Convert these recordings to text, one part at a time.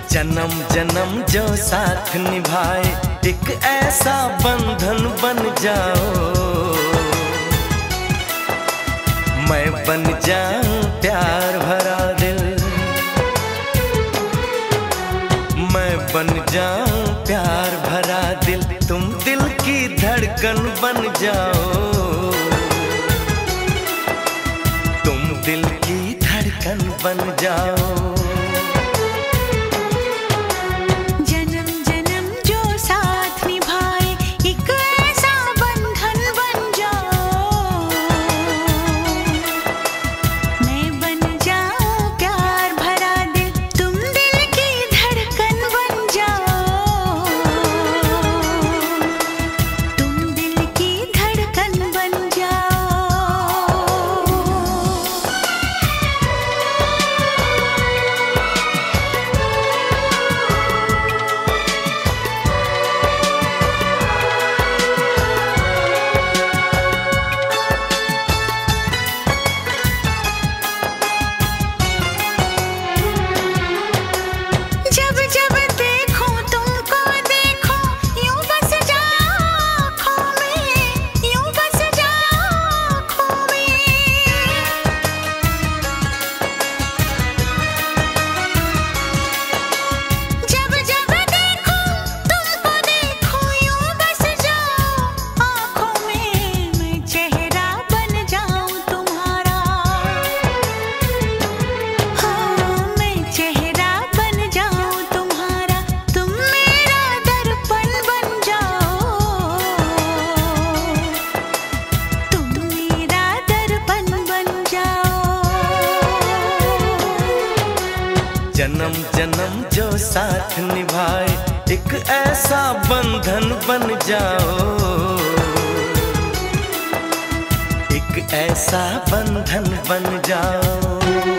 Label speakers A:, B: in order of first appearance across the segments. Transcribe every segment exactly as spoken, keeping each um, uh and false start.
A: जन्म जन्म जो साथ निभाए एक ऐसा बंधन बन जाओ। मैं बन जाऊं प्यार भरा दिल, मैं बन जाऊं प्यार भरा दिल, तुम दिल की धड़कन बन जाओ। तुम दिल की धड़कन बन जाओ। जन्म जन्म जो साथ निभाए एक ऐसा बंधन बन जाओ। एक ऐसा बंधन बन जाओ।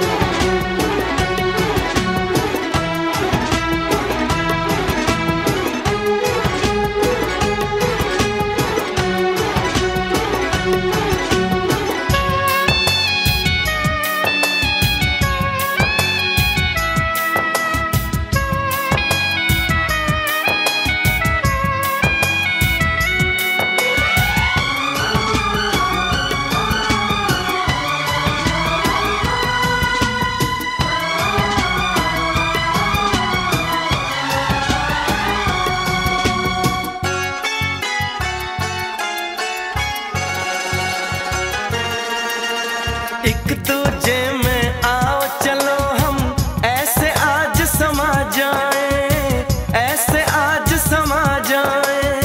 A: एक दूजे में आओ चलो हम ऐसे आज समा जाएं, ऐसे आज समा जाएं।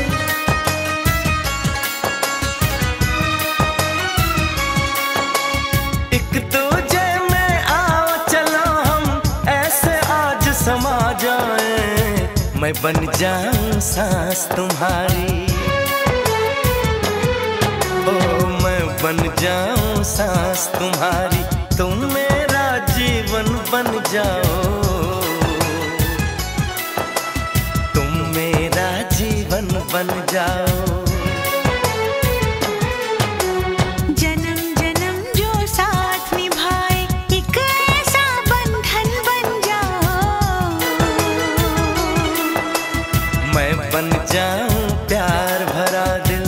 A: एक दूजे में आओ चलो हम ऐसे आज समा जाएं। मैं बन जाऊं सांस तुम्हारी, बन जाऊं सांस तुम्हारी, तुम मेरा जीवन बन जाओ। तुम मेरा जीवन बन जाओ।
B: जन्म जन्म जो साथ निभाए एक ऐसा बंधन बन जाओ।
A: मैं बन जाऊं प्यार भरा दिल,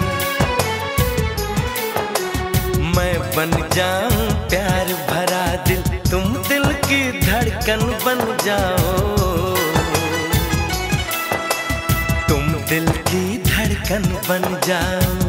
A: मैं बन जाऊं प्यार भरा दिल, तुम दिल की धड़कन बन जाओ। तुम दिल की धड़कन बन जाओ।